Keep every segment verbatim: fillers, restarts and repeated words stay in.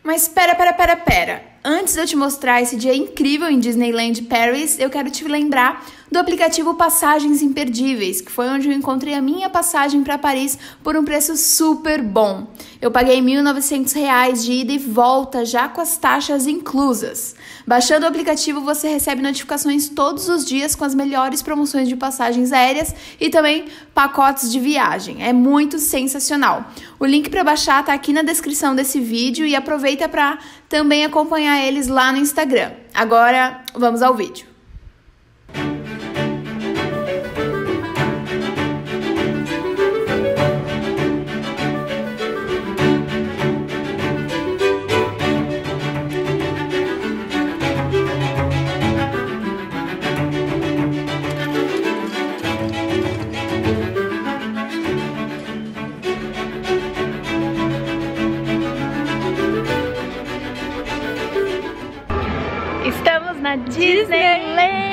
Mas pera, pera, pera, pera. Antes de eu te mostrar esse dia incrível em Disneyland Paris, eu quero te lembrar do aplicativo Passagens Imperdíveis, que foi onde eu encontrei a minha passagem para Paris por um preço super bom. Eu paguei mil e novecentos reais de ida e volta, já com as taxas inclusas. Baixando o aplicativo, você recebe notificações todos os dias com as melhores promoções de passagens aéreas e também pacotes de viagem. É muito sensacional. O link para baixar tá aqui na descrição desse vídeo e aproveita para também acompanhar eles lá no Instagram. Agora, vamos ao vídeo. Estamos na Disneyland!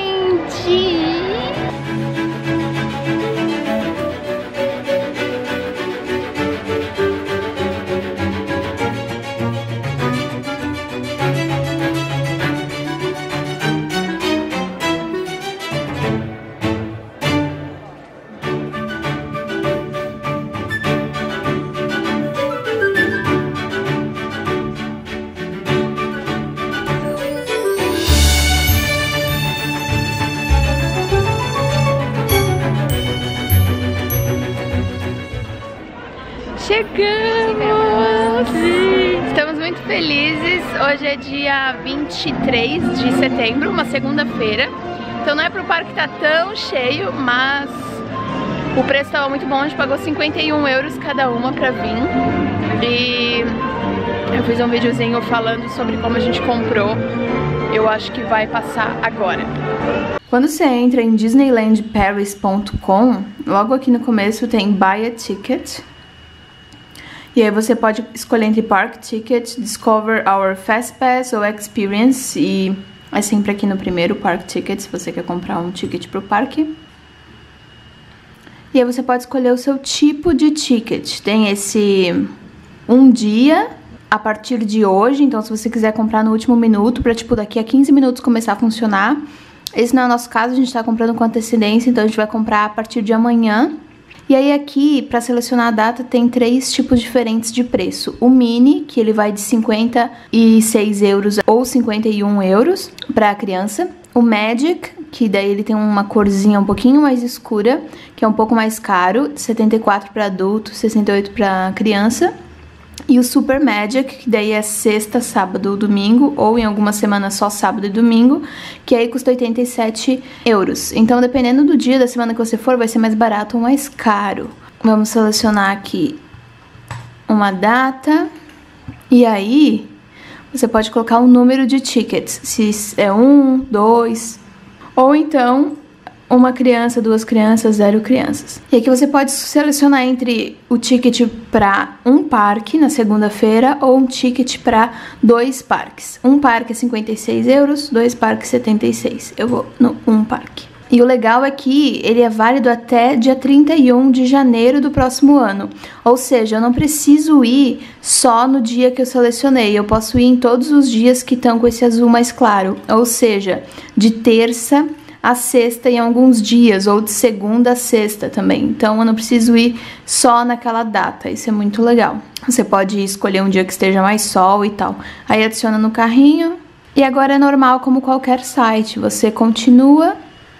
Chegamos! Estamos muito felizes. Hoje é dia vinte e três de setembro, uma segunda-feira. Então não é pro parque estar tão cheio, mas o preço estava muito bom. A gente pagou cinquenta e um euros cada uma pra vir. E eu fiz um videozinho falando sobre como a gente comprou. Eu acho que vai passar agora. Quando você entra em disneyland paris ponto com, logo aqui no começo tem Buy a Ticket. E aí você pode escolher entre Park Ticket, Discover Our Fast Pass ou Experience. E é sempre aqui no primeiro, Park Ticket, se você quer comprar um ticket pro parque. E aí você pode escolher o seu tipo de ticket. Tem esse um dia a partir de hoje, então se você quiser comprar no último minuto, pra tipo daqui a quinze minutos começar a funcionar. Esse não é o nosso caso, a gente tá comprando com antecedência, então a gente vai comprar a partir de amanhã. E aí aqui, para selecionar a data, tem três tipos diferentes de preço. O Mini, que ele vai de cinquenta e seis euros ou cinquenta e um euros para a criança. O Magic, que daí ele tem uma corzinha um pouquinho mais escura, que é um pouco mais caro, setenta e quatro para adulto, sessenta e oito para criança. E o Super Magic, que daí é sexta, sábado ou domingo, ou em algumas semanas só sábado e domingo, que aí custa oitenta e sete euros. Então, dependendo do dia da semana que você for, vai ser mais barato ou mais caro. Vamos selecionar aqui uma data, e aí você pode colocar um número de tickets, se é um, dois, ou então uma criança, duas crianças, zero crianças. E aqui você pode selecionar entre o ticket para um parque na segunda-feira ou um ticket para dois parques. Um parque é cinquenta e seis euros, dois parques setenta e seis. Eu vou no um parque. E o legal é que ele é válido até dia trinta e um de janeiro do próximo ano. Ou seja, eu não preciso ir só no dia que eu selecionei. Eu posso ir em todos os dias que estão com esse azul mais claro. Ou seja, de terça a sexta em alguns dias, ou de segunda a sexta também. Então eu não preciso ir só naquela data, isso é muito legal. Você pode escolher um dia que esteja mais sol e tal. Aí adiciona no carrinho, e agora é normal como qualquer site. Você continua,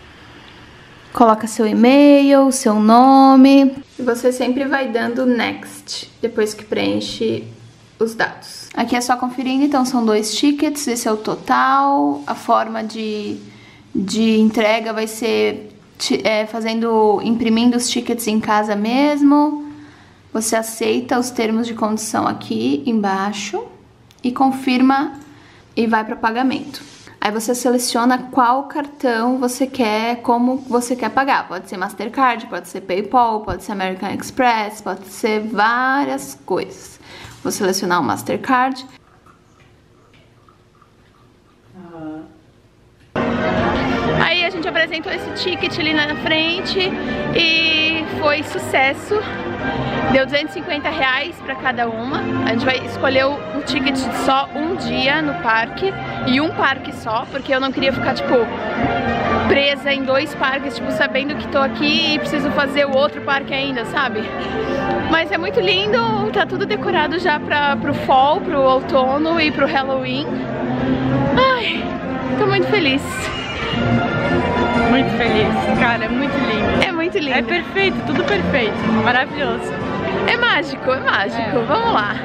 coloca seu e-mail, seu nome, e você sempre vai dando next, depois que preenche os dados. Aqui é só conferindo, então são dois tickets, esse é o total, a forma de... de entrega vai ser é, fazendo, imprimindo os tickets em casa mesmo. Você aceita os termos de condição aqui embaixo e confirma e vai para pagamento. Aí você seleciona qual cartão você quer, como você quer pagar. Pode ser Mastercard, pode ser PayPal, pode ser American Express, pode ser várias coisas. Vou selecionar o Mastercard. Aí a gente apresentou esse ticket ali na frente e foi sucesso. Deu duzentos e cinquenta reais pra cada uma. A gente vai escolher o, o ticket de só um dia no parque e um parque só, porque eu não queria ficar, tipo, presa em dois parques, tipo, sabendo que tô aqui e preciso fazer o outro parque ainda, sabe? Mas é muito lindo, tá tudo decorado já pra, pro fall, pro outono e pro Halloween. Ai, tô muito feliz. Muito feliz, cara, é muito lindo. É muito lindo. É perfeito, tudo perfeito, maravilhoso. É mágico, é mágico, é. Vamos lá.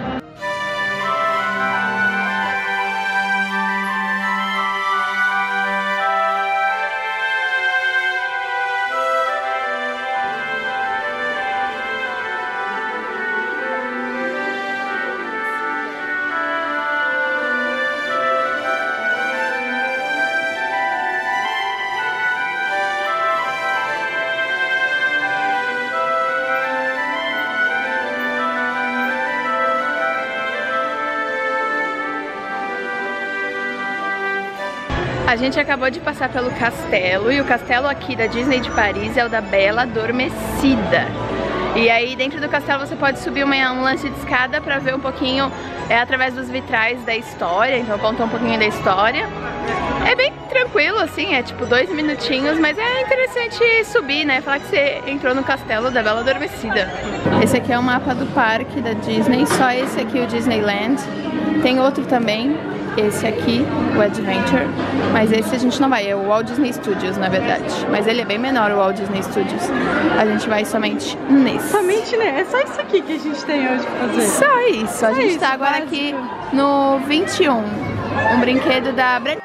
A gente acabou de passar pelo castelo, e o castelo aqui da Disney de Paris é o da Bela Adormecida. E aí dentro do castelo você pode subir uma, um lance de escada pra ver um pouquinho, é através dos vitrais da história, então conta um pouquinho da história. É bem tranquilo assim, é tipo dois minutinhos, mas é interessante subir, né, falar que você entrou no castelo da Bela Adormecida. Esse aqui é o mapa do parque da Disney, só esse aqui o Disneyland. Tem outro também, esse aqui, o Adventure, mas esse a gente não vai, é o Walt Disney Studios na verdade, mas ele é bem menor, o Walt Disney Studios. A gente vai somente nesse. Somente nesse? É só isso aqui que a gente tem hoje pra fazer? Só isso, só a gente isso, tá agora básico. Aqui no vinte e um, um brinquedo da Bran...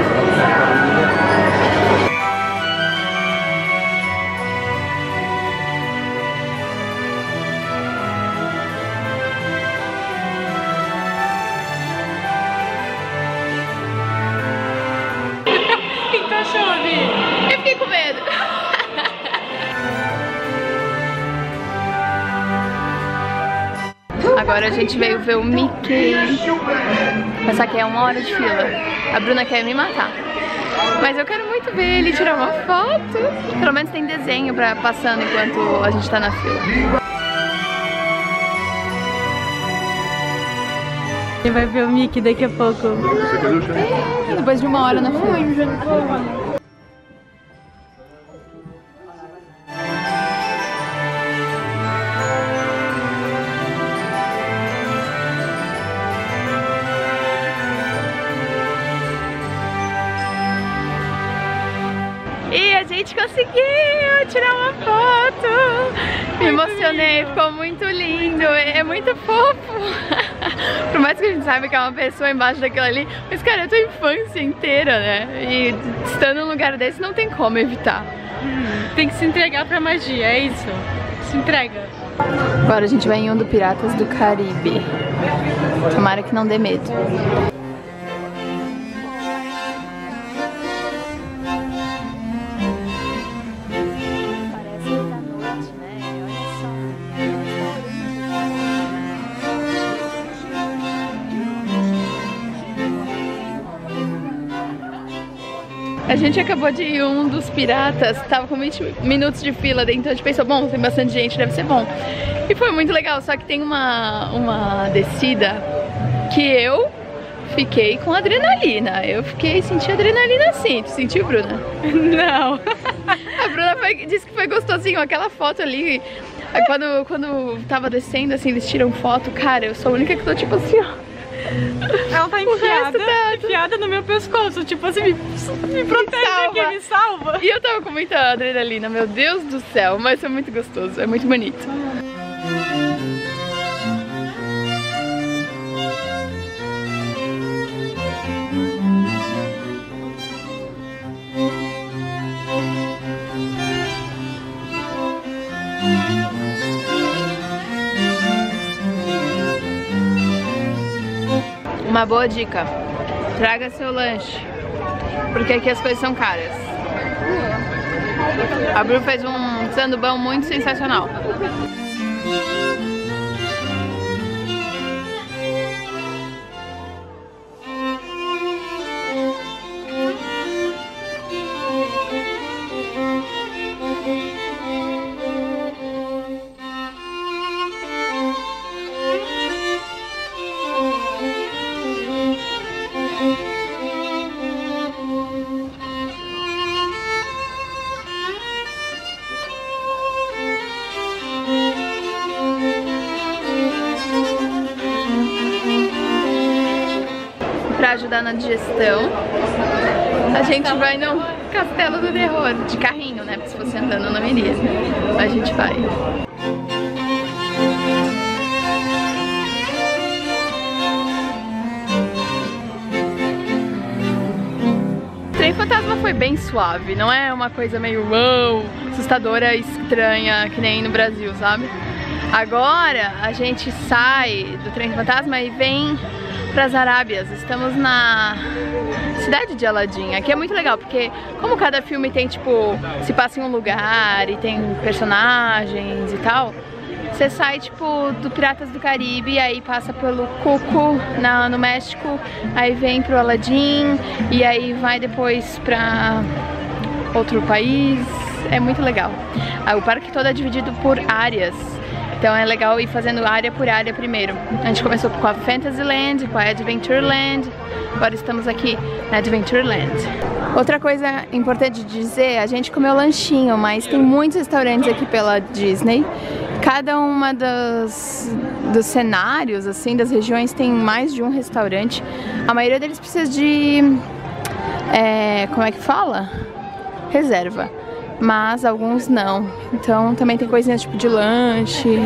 Eu fiquei com medo. Agora a gente veio ver o Mickey. Pensar que é uma hora de fila. A Bruna quer me matar. Mas eu quero muito ver ele tirar uma foto. Pelo menos tem desenho pra, passando enquanto a gente tá na fila. Ele vai ver o Mickey daqui a pouco. É, depois de uma hora na fila. E a gente conseguiu tirar uma foto. Me emocionei, ficou muito lindo. É muito fofo. Por mais que a gente saiba que é uma pessoa embaixo daquilo ali, mas cara, é a tua infância inteira, né? E estando num lugar desse não tem como evitar. Hum, tem que se entregar pra magia, é isso. Se entrega. Agora a gente vai em um do Piratas do Caribe. Tomara que não dê medo. A gente acabou de ir um dos piratas, tava com vinte minutos de fila, então a gente pensou, bom, tem bastante gente, deve ser bom. E foi muito legal, só que tem uma, uma descida que eu fiquei com adrenalina. Eu fiquei, senti adrenalina sim. Tu sentiu, Bruna? Não. A Bruna foi, disse que foi gostosinho, aquela foto ali, quando, quando tava descendo, assim, eles tiram foto, cara, eu sou a única que tô tipo assim, ó. Ela tá enfiada, tá... enfiada no meu pescoço, tipo assim, me, me protege me aqui, me salva. E eu tava com muita adrenalina, meu Deus do céu, mas foi muito gostoso, é muito bonito. Uma boa dica, traga seu lanche, porque aqui as coisas são caras. A Bru fez um sandubão muito sensacional. ajudar na digestão. A gente vai no Castelo do Terror, de carrinho, né? Porque se fosse andando não iria. A gente vai. O Trem Fantasma foi bem suave, não é uma coisa meio uau, assustadora, estranha, que nem no Brasil, sabe? Agora a gente sai do Trem Fantasma e vem para as Arábias. Estamos na cidade de Aladdin. Aqui é muito legal, porque como cada filme tem, tipo, se passa em um lugar e tem personagens e tal, você sai, tipo, do Piratas do Caribe, aí passa pelo Coco na, no México, aí vem pro Aladdin e aí vai depois pra outro país. É muito legal. O parque todo é dividido por áreas. Então é legal ir fazendo área por área primeiro. A gente começou com a Fantasyland, com a Adventureland, agora estamos aqui na Adventureland. Outra coisa importante de dizer, a gente comeu lanchinho, mas tem muitos restaurantes aqui pela Disney. Cada uma dos, dos cenários, assim, das regiões tem mais de um restaurante. A maioria deles precisa de... É, como é que fala? Reserva. Mas alguns não. Então também tem coisinhas tipo de lanche,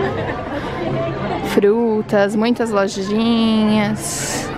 frutas, muitas lojinhas.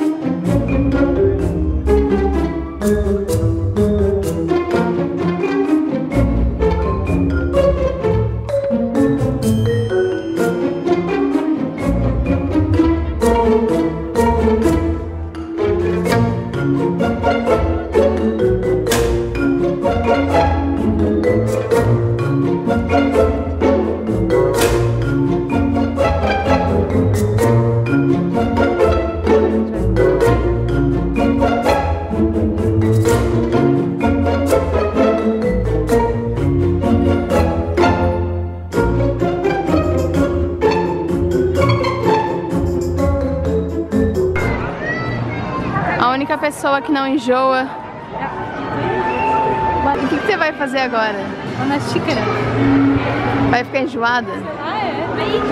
A única pessoa que não enjoa. O que, que você vai fazer agora? Vou na xícara. Vai ficar enjoada? Ah, é?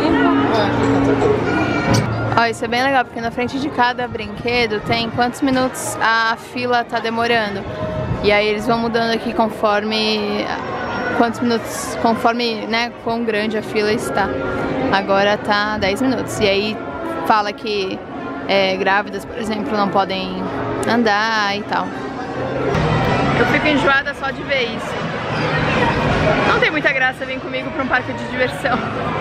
Ó, isso é bem legal, porque na frente de cada brinquedo tem quantos minutos a fila tá demorando. E aí eles vão mudando aqui conforme... Quantos minutos, conforme, né, quão grande a fila está. Agora tá dez minutos. E aí fala que é, grávidas, por exemplo, não podem andar e tal. Eu fico enjoada só de ver isso. Não tem muita graça vir comigo para um parque de diversão.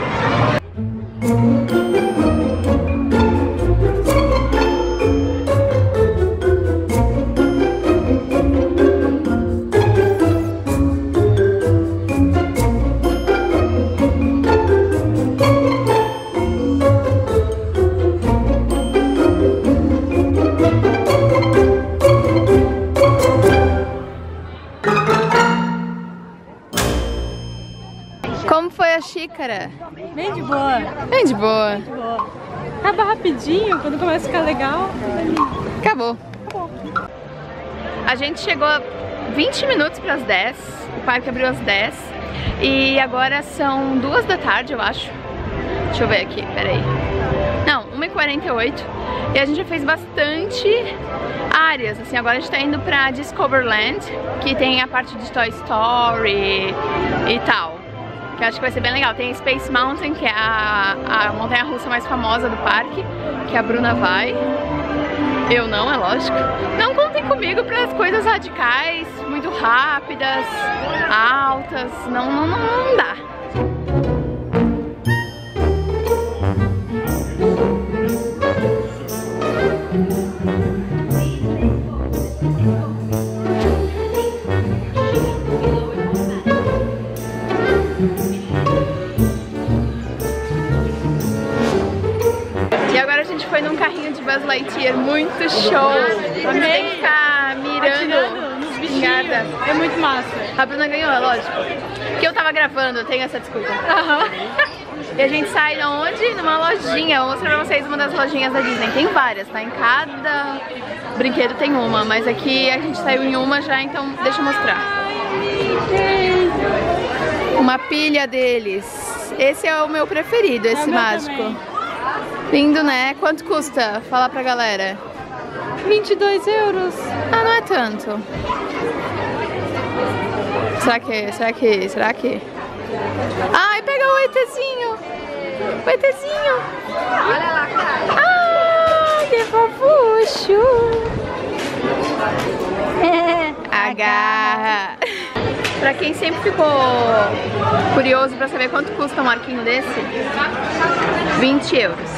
Como foi a xícara? Bem de boa. Bem de boa. Bem de boa. Acaba rapidinho, quando começa a ficar legal. Acabou. Acabou. A gente chegou a vinte minutos para as dez, o parque abriu às dez e agora são duas da tarde, eu acho. Deixa eu ver aqui, peraí. Não, uma e quarenta e oito e a gente já fez bastante áreas, assim, agora a gente tá indo pra Discoveryland, que tem a parte de Toy Story e tal, que eu acho que vai ser bem legal. Tem Space Mountain, que é a, a montanha-russa mais famosa do parque, que a Bruna vai. Eu não, é lógico. Não contem comigo para as coisas radicais, muito rápidas, altas, não, não, não, não dá. E agora a gente foi num carrinho de Buzz Lightyear muito show. Você tem que ficar mirando nos bichinhos. É muito massa. A Bruna ganhou, é lógico. Porque eu tava gravando, eu tenho essa desculpa. Uhum. E a gente sai de onde? Numa lojinha. Vou mostrar pra vocês uma das lojinhas da Disney. Tem várias, tá? Em cada brinquedo tem uma, mas aqui a gente saiu em uma já, então deixa eu mostrar. Uma pilha deles. Esse é o meu preferido, esse é mágico. Também. Lindo, né? Quanto custa? Fala pra galera. vinte e dois euros. Ah, não é tanto. Será que, será que, será que... Ai, pega o ETzinho. O ETzinho. Olha lá, cara. Ai, que fofucho. Agarra. Pra quem sempre ficou curioso pra saber quanto custa um arquinho desse, vinte euros.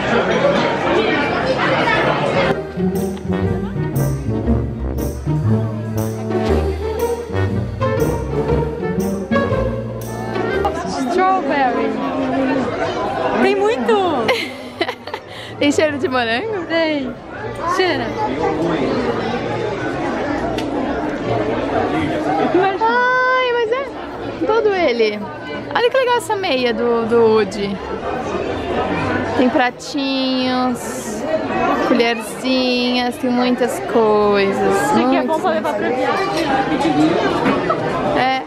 Strawberry. Tem muito. Tem cheiro de morango? Tem. Cheira. Ai, mas é todo ele. Olha que legal essa meia do, do Woody. Tem pratinhos, colherzinhas, tem muitas coisas. Isso aqui é bom pra levar pra viagem. É.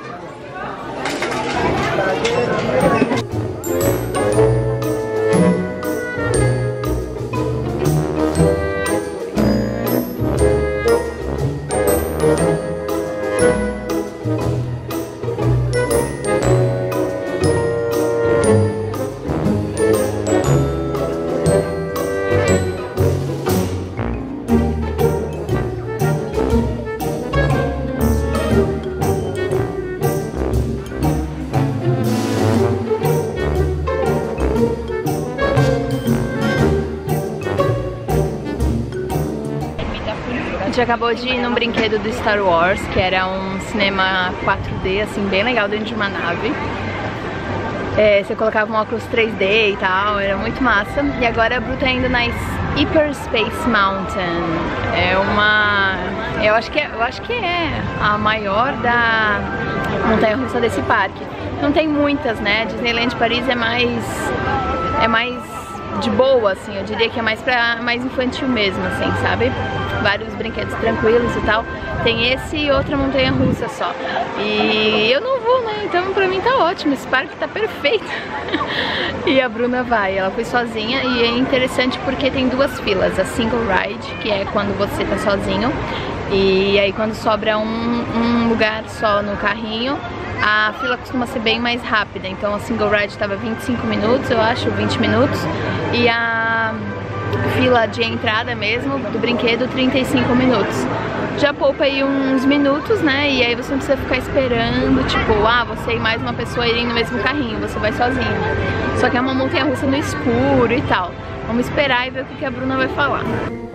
A gente acabou de ir num brinquedo do Star Wars, que era um cinema quatro D, assim, bem legal dentro de uma nave. É, você colocava um óculos três D e tal, era muito massa. E agora a Bru tá indo na Hyperspace Mountain. É uma... Eu acho que é, eu acho que é a maior da montanha-russa desse parque. Não tem muitas, né? Disneyland Paris é mais... É mais de boa, assim. Eu diria que é mais pra mais infantil mesmo, assim, sabe? Vários brinquedos tranquilos e tal. Tem esse e outra montanha-russa só. E eu não vou, né? Então pra mim tá ótimo. Esse parque tá perfeito. E a Bruna vai. Ela foi sozinha e é interessante porque tem duas filas. A single ride, que é quando você tá sozinho. E aí quando sobra um, um lugar só no carrinho, a fila costuma ser bem mais rápida. Então a single ride tava vinte e cinco minutos, eu acho, vinte minutos. E a fila de entrada mesmo do brinquedo, trinta e cinco minutos. Já poupa aí uns minutos, né? E aí você não precisa ficar esperando, tipo, ah, você e mais uma pessoa irem no mesmo carrinho, você vai sozinho. Só que é uma montanha-russa no escuro e tal. Vamos esperar e ver o que a Bruna vai falar.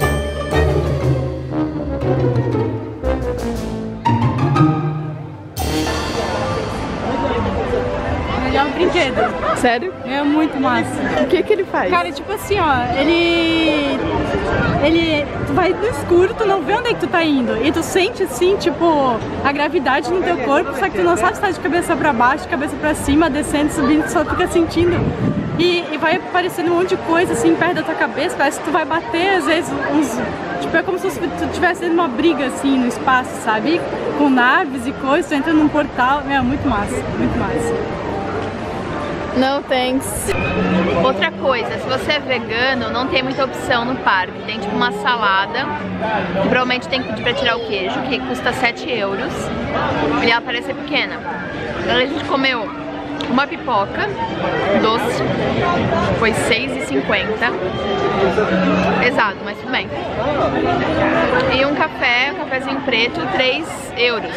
É um brinquedo. Sério? É muito massa. O que que ele faz? Cara, tipo assim, ó, ele... Ele... Tu vai no escuro, tu não vê onde é que tu tá indo. E tu sente, assim, tipo, a gravidade no teu corpo, só que tu não sabe se tá de cabeça pra baixo, de cabeça pra cima, descendo, subindo, tu só fica sentindo. E, e vai aparecendo um monte de coisa, assim, perto da tua cabeça, parece que tu vai bater, às vezes, uns... Tipo, é como se tu estivesse tendo uma briga, assim, no espaço, sabe? Com naves e coisas, tu entra num portal, é muito massa, muito massa. No thanks. Outra coisa, se você é vegano, não tem muita opção no parque. Tem tipo uma salada, que provavelmente tem que pedir pra tirar o queijo, que custa sete euros. E ela parece ser pequena. Aí a gente comeu uma pipoca doce, foi seis e cinquenta. Pesado, mas tudo bem. E um café, um cafezinho preto, três euros.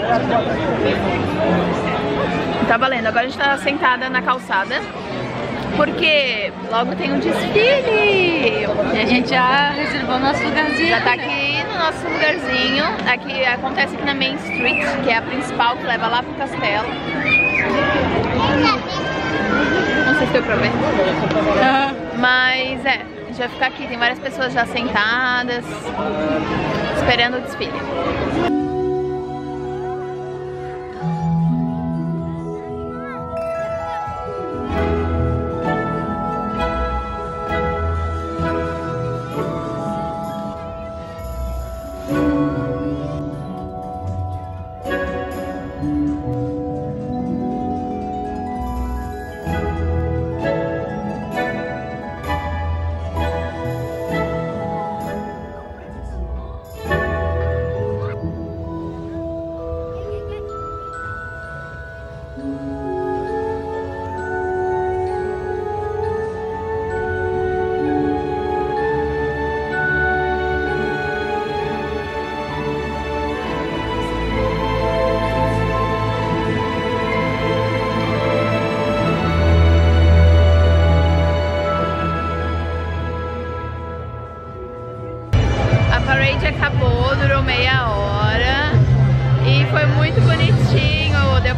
Tá valendo. Agora a gente tá sentada na calçada, porque logo tem um desfile. E a gente já reservou nosso lugarzinho. Já tá aqui no nosso lugarzinho. Aqui acontece aqui na Main Street, que é a principal, que leva lá pro castelo. Não sei se deu pra ver. Uhum. Mas é, a gente vai ficar aqui. Tem várias pessoas já sentadas, esperando o desfile.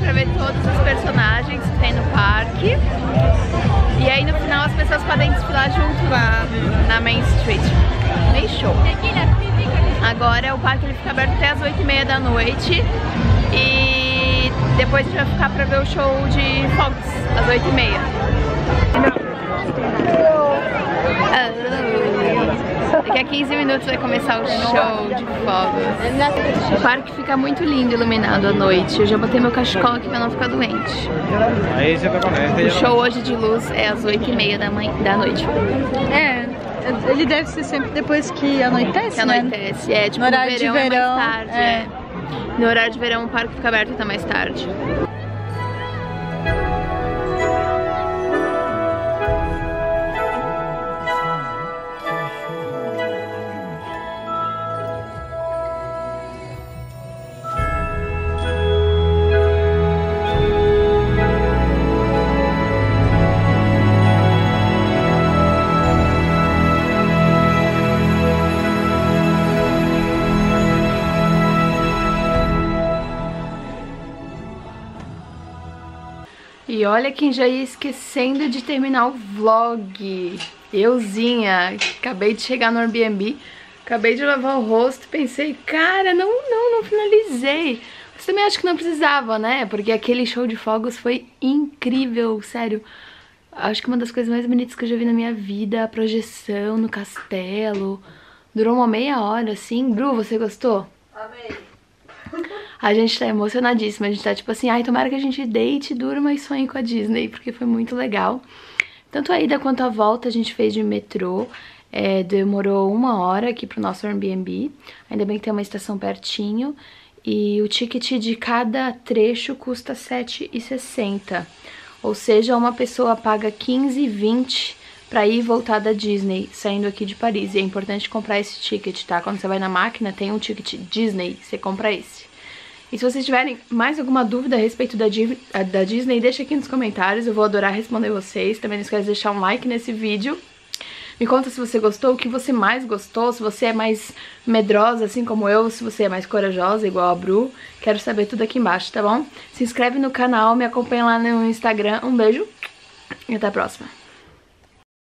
pra ver todos os personagens que tem no parque. E aí no final as pessoas podem desfilar junto lá na Main Street. Meio show. Agora o parque ele fica aberto até as oito e meia da noite. E depois a gente vai ficar pra ver o show de fogos às oito e meia. Daqui a quinze minutos vai começar o show de fogos. O parque fica muito lindo iluminado à noite. Eu já botei meu cachecol aqui pra não ficar doente. O show hoje de luz é às oito e meia da, da noite. É, ele deve ser sempre depois que anoitece, que anoitece, né? É, tipo, no horário no verão de verão, é mais tarde. É. É. No horário de verão o parque fica aberto até mais tarde. E olha quem já ia esquecendo de terminar o vlog. Euzinha, acabei de chegar no Airbnb, acabei de lavar o rosto, pensei, cara, não, não, não finalizei. Você também acha que não precisava, né? Porque aquele show de fogos foi incrível, sério. Acho que uma das coisas mais bonitas que eu já vi na minha vida, a projeção no castelo. Durou uma meia hora, assim. Bru, você gostou? Amei. A gente tá emocionadíssima, a gente tá tipo assim, ai, tomara que a gente deite, durma e sonhe com a Disney, porque foi muito legal. Tanto a ida quanto a volta a gente fez de metrô, é, demorou uma hora aqui pro nosso Airbnb, ainda bem que tem uma estação pertinho, e o ticket de cada trecho custa sete reais e sessenta centavos, ou seja, uma pessoa paga quinze reais e vinte centavos pra ir e voltar da Disney, saindo aqui de Paris, e é importante comprar esse ticket, tá? Quando você vai na máquina, tem um ticket Disney, você compra esse. E se vocês tiverem mais alguma dúvida a respeito da, da Disney, deixa aqui nos comentários, eu vou adorar responder vocês. Também não esquece de deixar um like nesse vídeo. Me conta se você gostou, o que você mais gostou, se você é mais medrosa, assim como eu, se você é mais corajosa, igual a Bru. Quero saber tudo aqui embaixo, tá bom? Se inscreve no canal, me acompanha lá no Instagram. Um beijo e até a próxima.